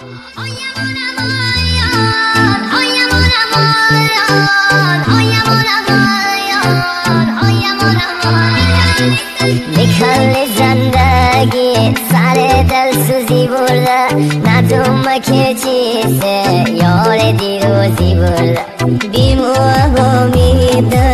بکل زندگی سر دل سوزی برده ندوم که چیزه یار دیروزی برده بیمو امید